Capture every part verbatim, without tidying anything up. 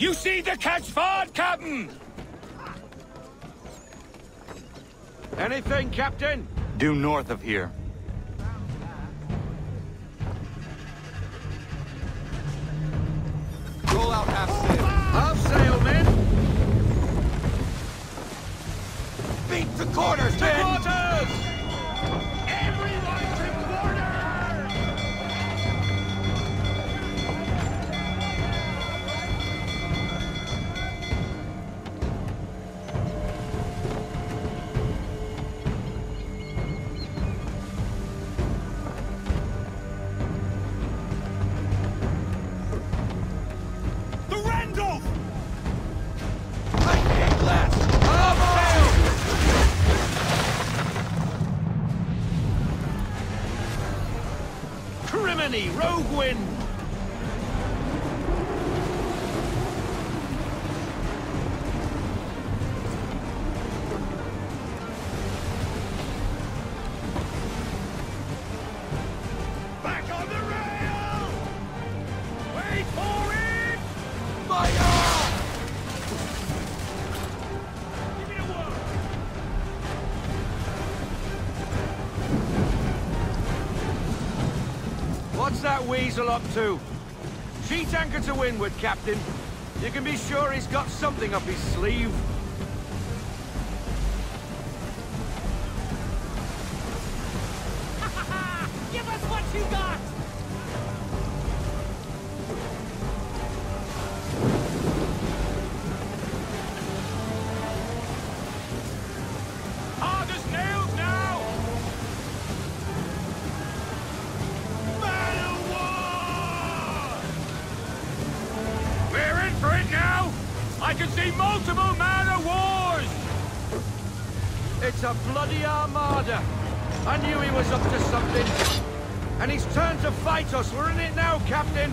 You see the catch ford, Captain? Anything, Captain? Due north of here. Roll out half sail. Half sail, men! Beat the quarters, To men! quarters! Everyone to quarters! The Randolph! Lightning blast! Half sail! Criminy, rogue wind! Back on the rail! Wait for it! Fire! Give me a word! What's that weasel up to? Sheet anchor to windward, Captain. You can be sure he's got something up his sleeve. Give us what you got! Hard as nails now! Man of war! We're in for it now! I can see multiple man of wars! It's a bloody armada. I knew he was up to something. And he's turned to fight us. We're in it now, Captain.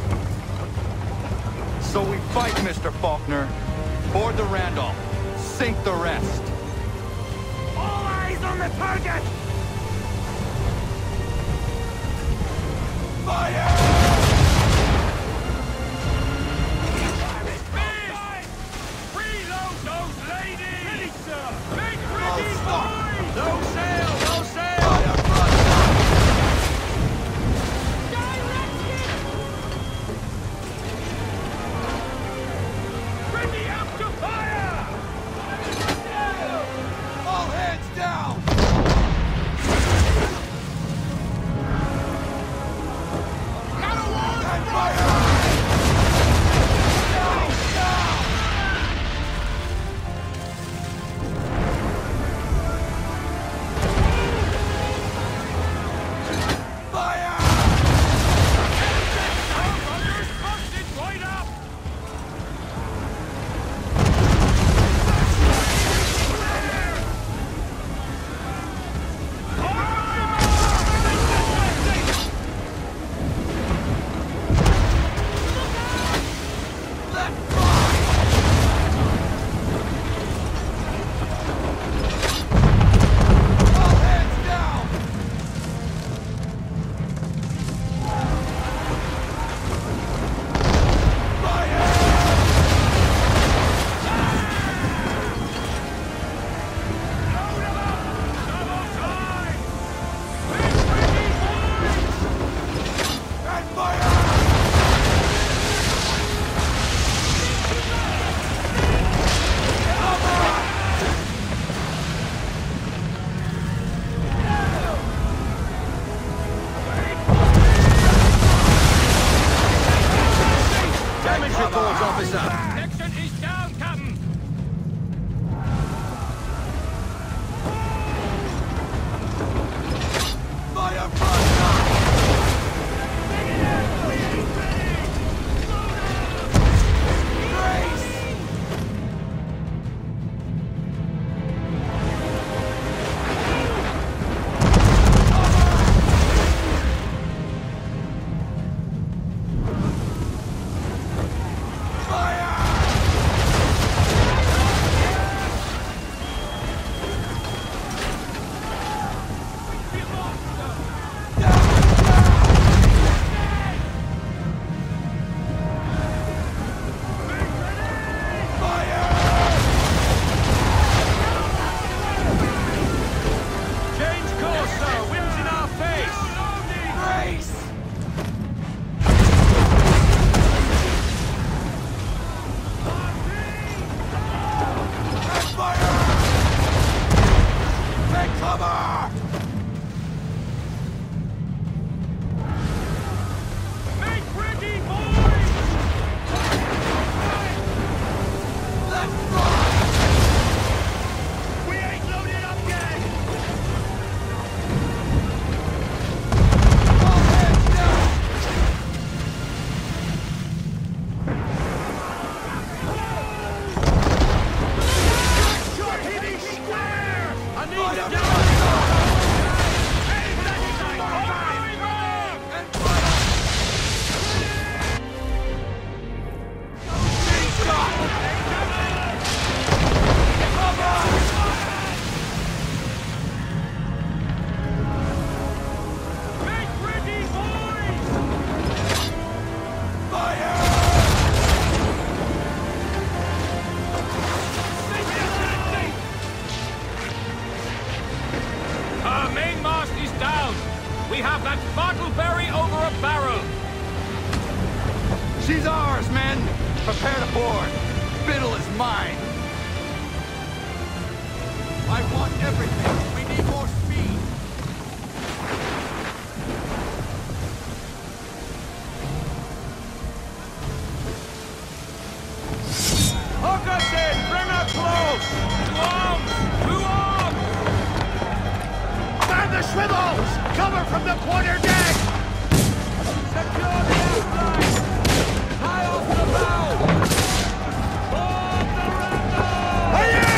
So we fight, Mister Faulkner. Board the Randolph. Sink the rest. All eyes on the target! Fire! Reload those ladies! Ready, sir! Make Oh, ready, stop. boys! No sail, no sail! Fire! Front! Ready up to fire! All hands down! Not a word! And fire! Down! Down! We ain't loaded up yet! All hands down! Hitting square! I need Fire! to Fire! do Hey, that's like fire! And fire! Big shot! Make ready, boys! Fire! Our mainmast is down. We have that Bartleberry over a barrel. She's ours, men! Prepare to board. Biddle is mine. I want everything. We need more speed. Hook us in! Bring her close! To arms! To arms! Man the swivels! Cover from the quarter deck! Secure the outline! Tie off the bow! Board the Randall! Hiya!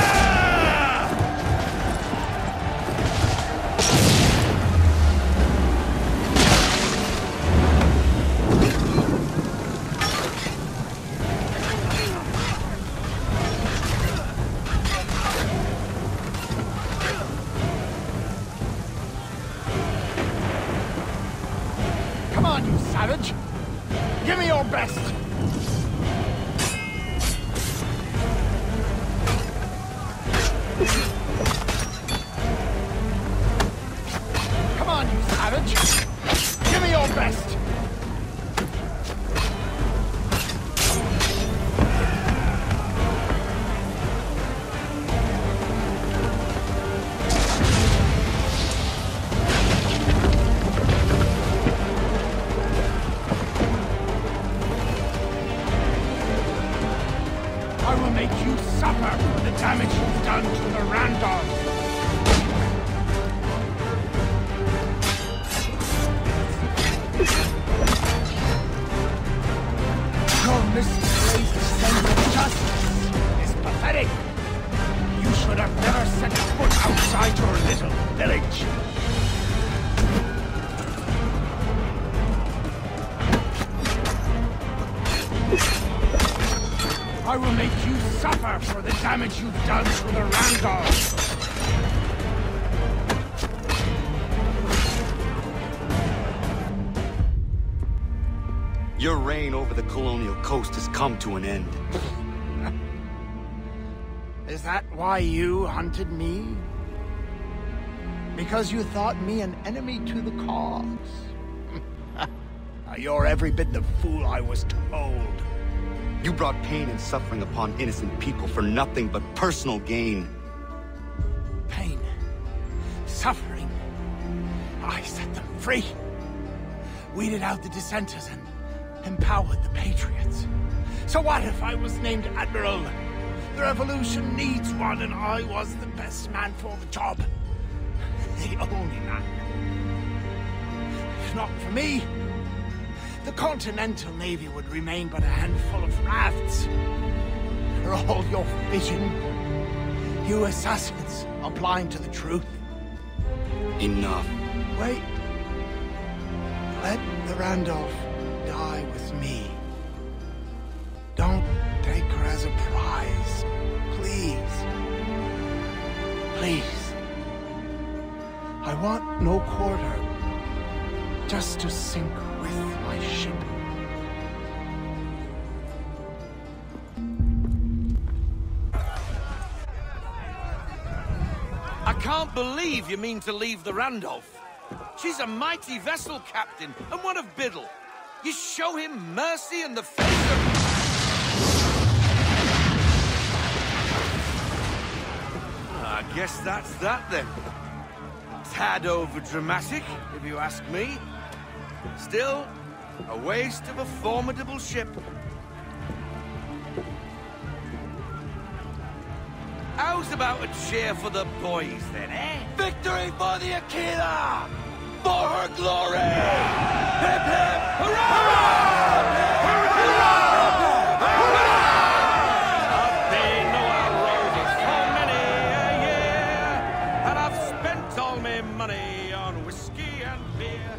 Come on, you savage! Give me your best! Come on, you savage! Give me your best! I will make you suffer for the damage you've done to the Randolph. Your misplaced sense of justice is pathetic. You should have never set foot outside your little village. I will make you suffer for the damage you've done to the Randolph. Your reign over the colonial coast has come to an end. Is that why you hunted me? Because you thought me an enemy to the cause? Now you're every bit the fool I was told. You brought pain and suffering upon innocent people for nothing but personal gain. Pain, suffering. I set them free. Weeded out the dissenters and empowered the patriots. So what if I was named Admiral? The revolution needs one, and I was the best man for the job. The only man. If not for me, the Continental Navy would remain but a handful of rafts. For all your vision, you assassins are blind to the truth. Enough. Wait. Let the Randolph die with me. Don't take her as a prize. Please. Please. I want no quarter. Just to sink with my ship. I can't believe you mean to leave the Randolph. She's a mighty vessel, Captain, and one of Biddle. You show him mercy in the face of... I guess that's that, then. Tad over-dramatic, if you ask me. Still, a waste of a formidable ship. How's about a cheer for the boys then, eh? Victory for the Aquila! For her glory! Hip hip! Hurrah! I've been a wild rover for many a year, and I've spent all my money on whiskey and beer.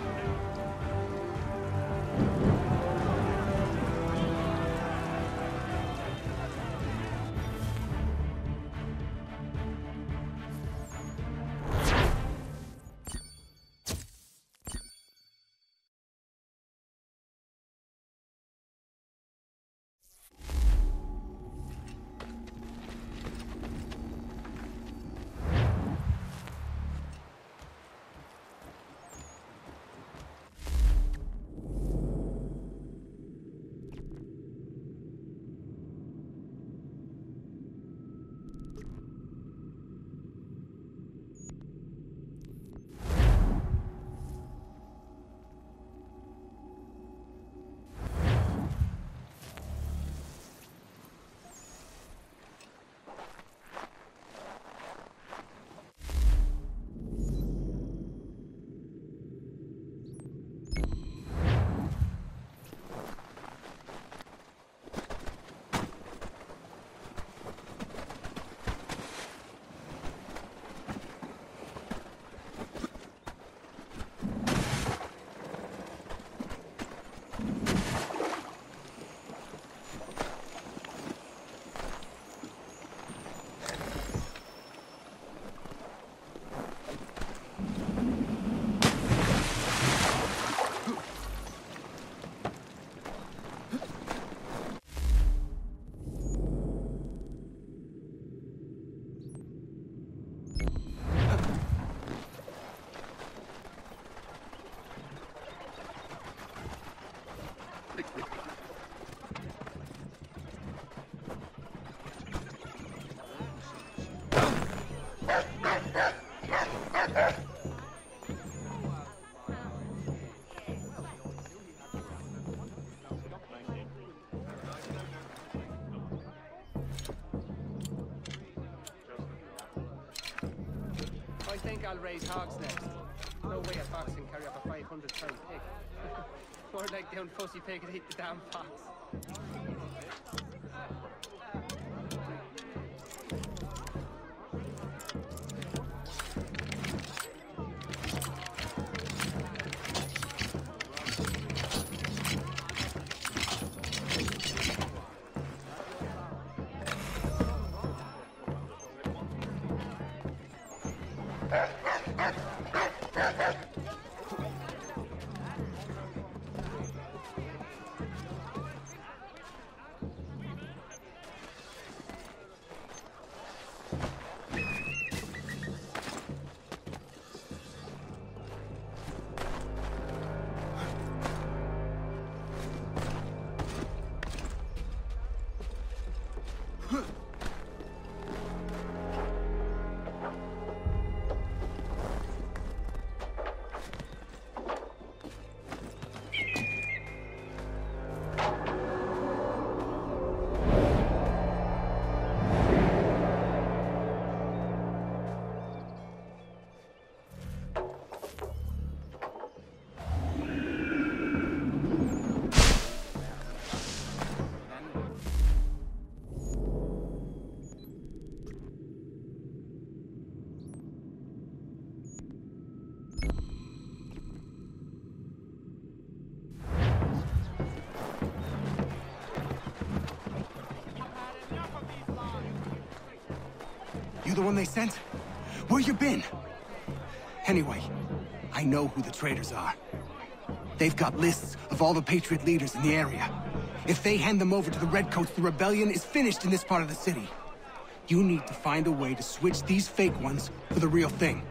I think I'll raise hogs next. No way a fox can carry up a five hundred pound pig. More like the unfussy pig could eat the damn fox. You the one they sent? Where you been? Anyway, I know who the traitors are. They've got lists of all the Patriot leaders in the area. If they hand them over to the Redcoats, the rebellion is finished in this part of the city. You need to find a way to switch these fake ones for the real thing.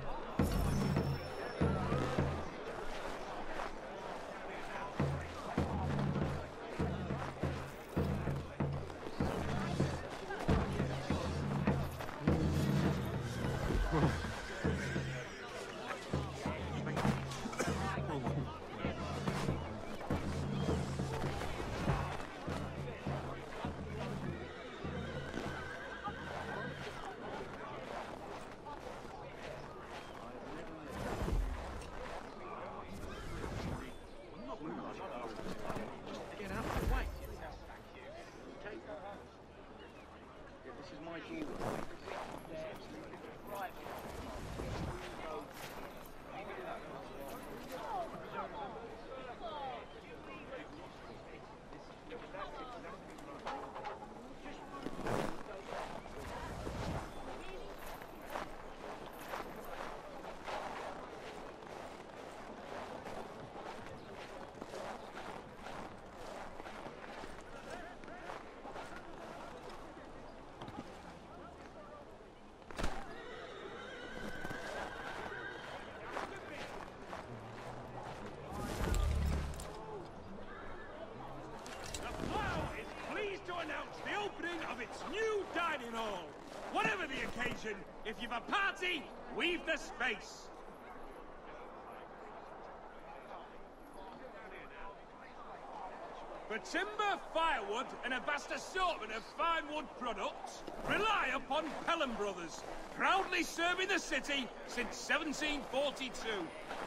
If you've a party, weave the space. For timber, firewood, and a vast assortment of fine wood products, rely upon Pelham Brothers, proudly serving the city since seventeen forty-two.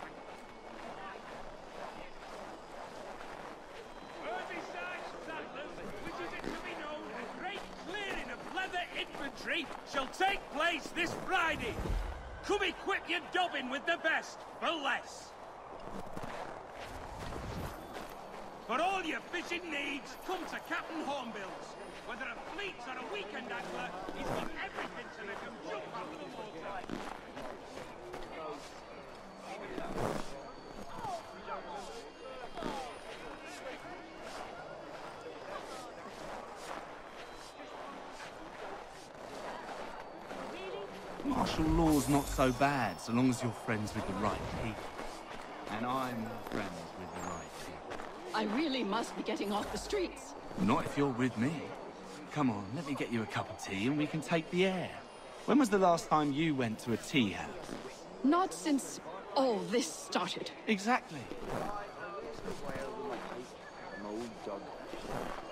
Shall take place this Friday. Come equip your dobbin with the best for less. For all your fishing needs, come to Captain Hornbill's. Whether a fleet or a weekend angler, he's got everything to make them jump out of the water. Martial law's not so bad, so long as you're friends with the right people. And I'm friends with the right people. I really must be getting off the streets. Not if you're with me. Come on, let me get you a cup of tea and we can take the air. When was the last time you went to a tea house? Not since all this started. Exactly. An old dog.